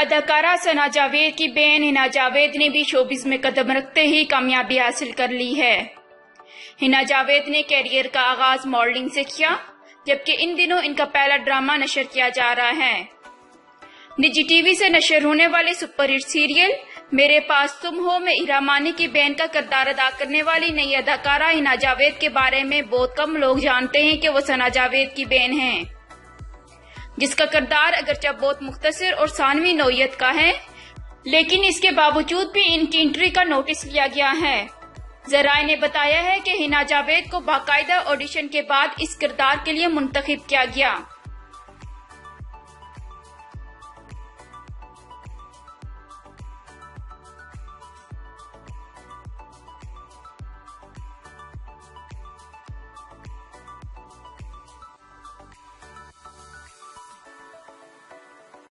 اداکارہ ثنا جاوید کی بہن حنا جاوید نے بھی شوبز میں قدم رکھتے ہی کامیابی حاصل کر لی ہے۔ حنا جاوید نے کیریئر کا آغاز ماڈلنگ سے کیا، جبکہ ان دنوں ان کا پہلا ڈرامہ نشر کیا جا رہا ہے۔ نجی ٹی وی سے نشر ہونے والے سپر ہٹ سیریل میرے پاس تم ہو میں ارا مانی کی بہن کا کردار ادا کرنے والی نئی اداکارہ حنا جاوید کے بارے میں بہت کم لوگ جانتے ہیں کہ وہ ثنا جاوید کی بہن ہیں، جس کا کردار اگرچہ بہت مختصر اور ثانوی نوعیت کا ہے، لیکن اس کے باوجود بھی ان کی انٹری کا نوٹس لیا گیا ہے۔ ذرائع نے بتایا ہے کہ حنا جاوید کو باقاعدہ آڈیشن کے بعد اس کردار کے لیے منتخب کیا گیا۔